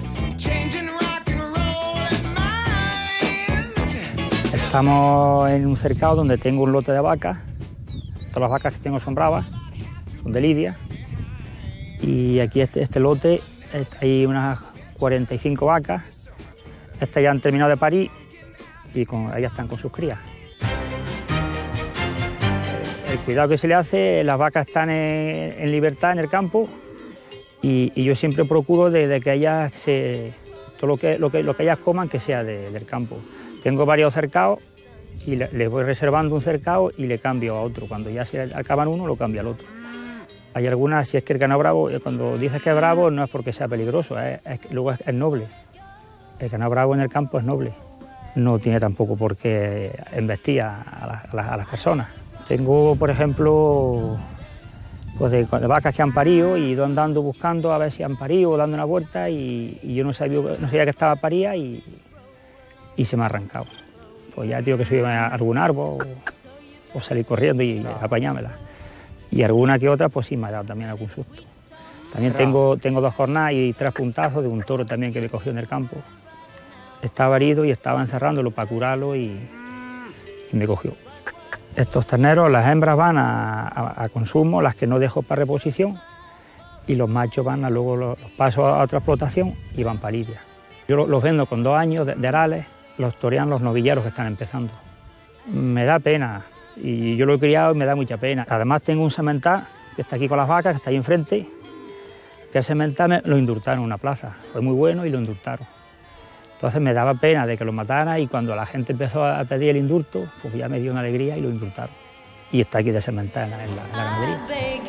Estamos en un cercado donde tengo un lote de vacas. Todas las vacas que tengo son bravas, son de lidia. Y aquí este lote hay unas 45 vacas. Estas ya han terminado de parir y ellas están con sus crías. El cuidado que se le hace, las vacas están en libertad en el campo y yo siempre procuro de que ellas todo lo que ellas coman que sea del campo. Tengo varios cercados y les voy reservando un cercado y le cambio a otro. Cuando ya se acaban uno, lo cambio al otro. Hay algunas, si es que el ganado bravo, cuando dices que es bravo no es porque sea peligroso, luego es noble. El ganado bravo en el campo es noble. No tiene tampoco por qué embestir a las personas. Tengo, por ejemplo, pues de vacas que han parido y ido andando buscando a ver si han parido, dando una vuelta y yo no sabía que estaba parida y se me ha arrancado. Pues ya tengo que subir a algún árbol o salir corriendo y apañármela. Y alguna que otra pues sí me ha dado también algún susto. También tengo 2 jornadas y 3 puntazos de un toro también que me cogió en el campo. Estaba herido y estaba encerrándolo para curarlo y me cogió. Estos terneros, las hembras van a consumo, las que no dejo para reposición, y los machos van luego los paso a otra explotación y van para lidia. Yo los vendo con 2 años de arales, los torean los novilleros que están empezando. Me da pena y yo lo he criado y me da mucha pena. Además tengo un semental que está aquí con las vacas, que está ahí enfrente, que ese semental lo indultaron en una plaza. Fue muy bueno y lo indultaron. Entonces me daba pena de que lo mataran y cuando la gente empezó a pedir el indulto, pues ya me dio una alegría y lo indultaron. Y está aquí de semental en la ganadería.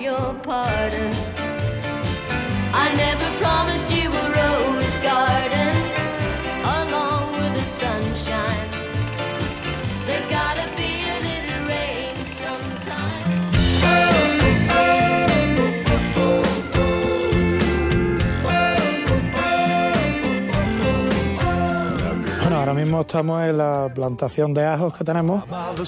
Bueno, ahora mismo estamos en la plantación de ajos que tenemos.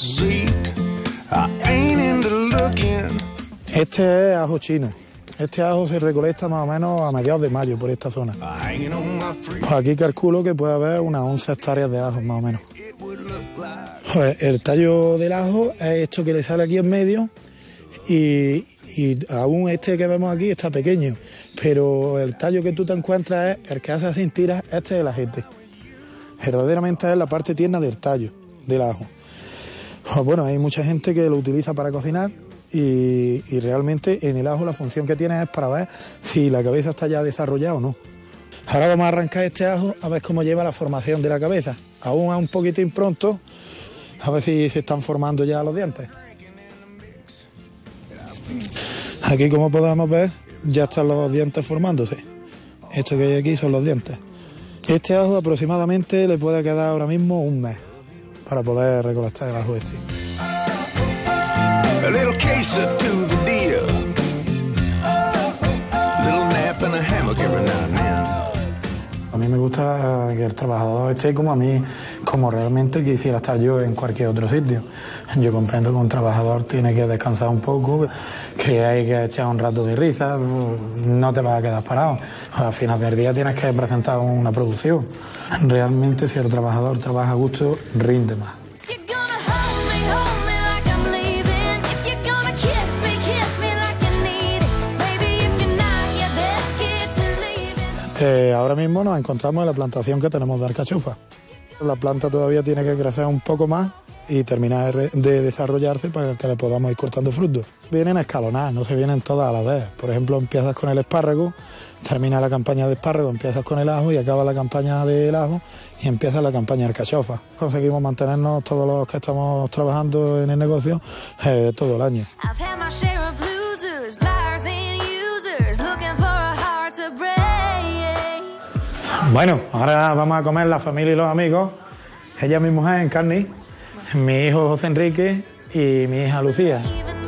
Este es ajo chino. Este ajo se recolecta más o menos a mediados de mayo por esta zona. Pues aquí calculo que puede haber unas 11 hectáreas de ajo más o menos. Pues el tallo del ajo es esto que le sale aquí en medio y aún este que vemos aquí está pequeño, pero el tallo que tú te encuentras es el que hace así tiras, este es el ajete. Verdaderamente es la parte tierna del tallo del ajo. Pues bueno, hay mucha gente que lo utiliza para cocinar y realmente en el ajo la función que tiene es para ver si la cabeza está ya desarrollada o no. Ahora vamos a arrancar este ajo a ver cómo lleva la formación de la cabeza. Aún es un poquitín pronto, a ver si se están formando ya los dientes. Aquí, como podemos ver, ya están los dientes formándose. Esto que hay aquí son los dientes. Este ajo aproximadamente le puede quedar ahora mismo un mes para poder recolectar el ajo este. A mí me gusta que el trabajador esté como a mí, como realmente quisiera estar yo en cualquier otro sitio. Yo comprendo que un trabajador tiene que descansar un poco, que hay que echar un rato de risa, no te vas a quedar parado. Al final del día tienes que presentar una producción. Realmente si el trabajador trabaja a gusto, rinde más. Ahora mismo nos encontramos en la plantación que tenemos de alcachofa. La planta todavía tiene que crecer un poco más y terminar de desarrollarse para que le podamos ir cortando frutos. Vienen escalonadas, no se vienen todas a la vez. Por ejemplo, empiezas con el espárrago, termina la campaña de espárrago, empiezas con el ajo y acaba la campaña del ajo y empieza la campaña de alcachofa. Conseguimos mantenernos todos los que estamos trabajando en el negocio todo el año. Bueno, ahora vamos a comer la familia y los amigos. Ella es mi mujer, Encarni, mi hijo José Enrique y mi hija Lucía.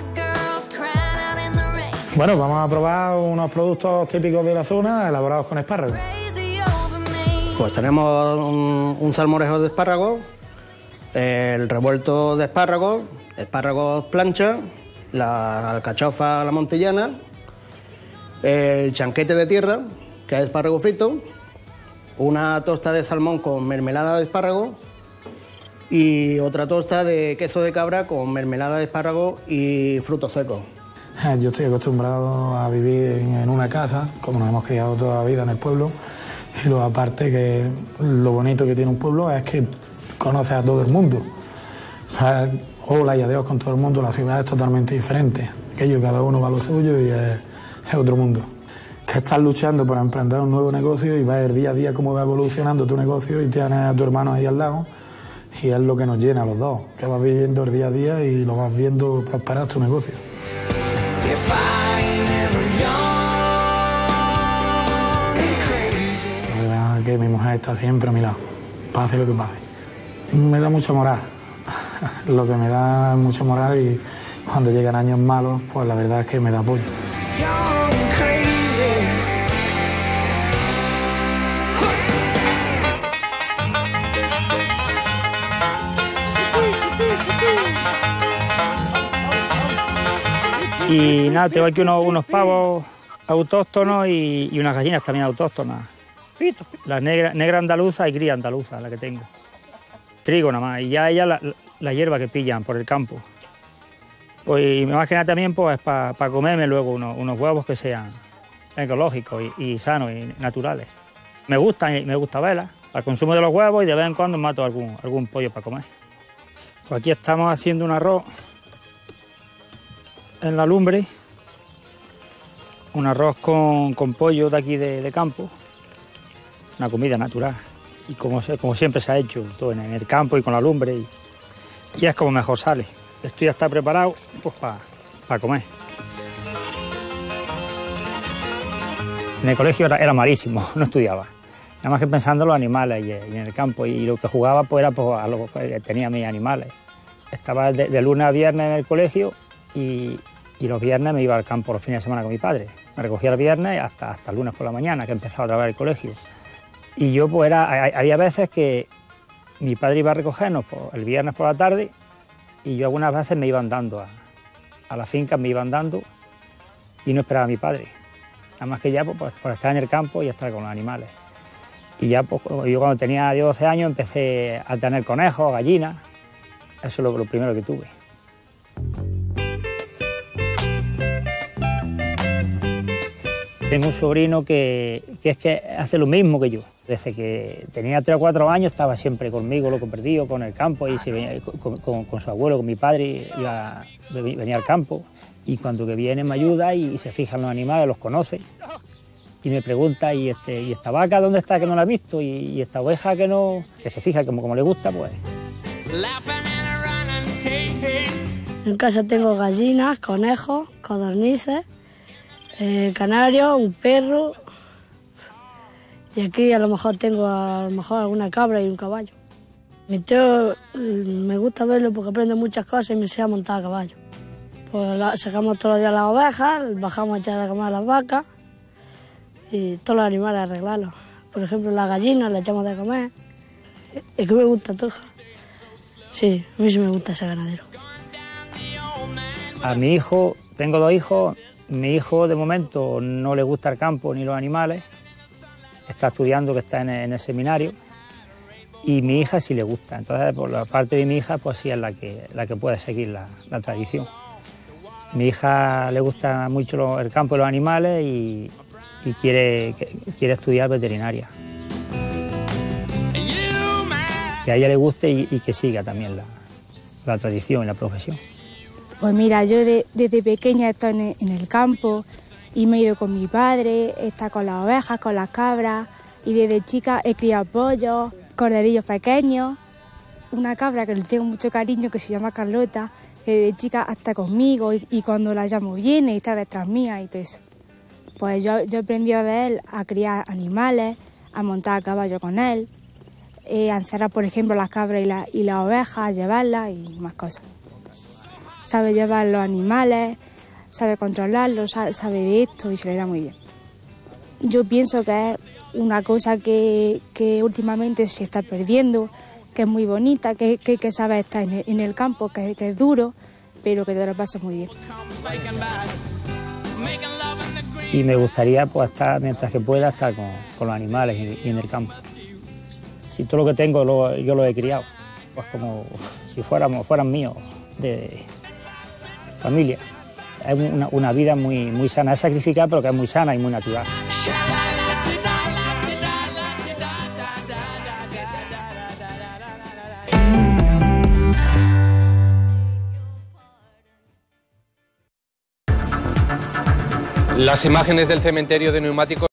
Bueno, vamos a probar unos productos típicos de la zona elaborados con espárragos. Pues tenemos un salmorejo de espárragos, el revuelto de espárragos plancha, la alcachofa a la montellana, el chanquete de tierra, que es espárrago frito, una tosta de salmón con mermelada de espárrago y otra tosta de queso de cabra con mermelada de espárrago y frutos secos. Yo estoy acostumbrado a vivir en una casa, como nos hemos criado toda la vida en el pueblo, y luego aparte que lo bonito que tiene un pueblo es que conoces a todo el mundo. O sea, hola y adiós con todo el mundo, la ciudad es totalmente diferente. Aquello, cada uno va a lo suyo y es otro mundo. Que estás luchando por emprender un nuevo negocio y ver día a día cómo va evolucionando tu negocio y tienes a tu hermano ahí al lado y es lo que nos llena a los dos, que vas viviendo el día a día y lo vas viendo prosperar tu negocio. La verdad es que mi mujer está siempre a mi lado, pase lo que pase. Me da mucha moral, lo que me da mucha moral y cuando llegan años malos, pues la verdad es que me da apoyo. Y nada, tengo aquí unos pavos autóctonos y unas gallinas también autóctonas. La negra andaluza y cría andaluza, la que tengo. Trigo nada más, y ya ella la hierba que pillan por el campo. Pues y más que nada también pues para comerme luego unos huevos que sean ecológicos y sanos y naturales. Me gusta verlas, para el consumo de los huevos, y de vez en cuando mato algún pollo para comer. Pues aquí estamos haciendo un arroz en la lumbre, un arroz con pollo de aquí de campo, una comida natural, y como siempre se ha hecho, todo en el campo y con la lumbre, y es como mejor sale. Esto ya está preparado pues para comer. En el colegio era malísimo, no estudiaba. Nada más que pensando en los animales y en el campo, y lo que jugaba pues era pues, a lo que tenía mis animales. Estaba de lunes a viernes en el colegio y los viernes me iba al campo los fines de semana con mi padre. Me recogía el viernes hasta el lunes por la mañana, que empezaba otra vez el colegio. Y yo pues había veces que mi padre iba a recogernos pues, el viernes por la tarde, y yo algunas veces me iba andando a la finca, me iba andando y no esperaba a mi padre. Nada más que ya pues, por estar en el campo y estar con los animales. Y ya pues, yo cuando tenía 12 años empecé a tener conejos, gallinas. Eso es lo primero que tuve. Tengo un sobrino que hace lo mismo que yo. Desde que tenía 3 o 4 años estaba siempre conmigo, loco perdido, con el campo, y se venía, con su abuelo, con mi padre, venía al campo. Y cuando que viene me ayuda y se fija en los animales, los conoce. Y me pregunta, ¿y esta vaca dónde está que no la he visto? ¿Y esta oveja que se fija como le gusta? Pues. En casa tengo gallinas, conejos, codornices, canarios, un perro, y aquí a lo mejor tengo alguna cabra y un caballo. Mi tío me gusta verlo porque aprende muchas cosas y me enseña a montar a caballo. Pues sacamos todos los días las ovejas, bajamos a echar de comer a las vacas y todos los animales a arreglarlos. Por ejemplo, las gallinas le echamos de comer. Es que me gusta todo. Sí, a mí sí me gusta ese ganadero. A mi hijo, tengo 2 hijos, mi hijo de momento no le gusta el campo ni los animales, está estudiando, que está en el seminario, y mi hija sí le gusta. Entonces, por la parte de mi hija, pues sí es la que puede seguir la tradición. Mi hija le gusta mucho el campo y los animales y quiere estudiar veterinaria. Que a ella le guste y que siga también la tradición y la profesión. Pues mira, yo desde pequeña he estado en el campo y me he ido con mi padre, he estado con las ovejas, con las cabras, y desde chica he criado pollos, corderillos pequeños, una cabra que le tengo mucho cariño que se llama Carlota, desde chica hasta conmigo, y cuando la llamo viene y está detrás mía y todo eso. Pues yo he aprendido de él a criar animales, a montar a caballo con él, a encerrar, por ejemplo, las cabras y las ovejas, a llevarlas y más cosas. Sabe llevar los animales, sabe controlarlos, sabe de esto y se le da muy bien. Yo pienso que es una cosa que últimamente se está perdiendo, que es muy bonita, que sabe estar en el campo, que es duro, pero que te lo pasas muy bien. Y me gustaría pues estar, mientras que pueda, estar con los animales y en el campo. Si todo lo que tengo yo lo he criado, pues como si fueran míos, de familia. Es una vida muy sana, es sacrificar, pero que es muy sana y muy natural. Las imágenes del cementerio de neumáticos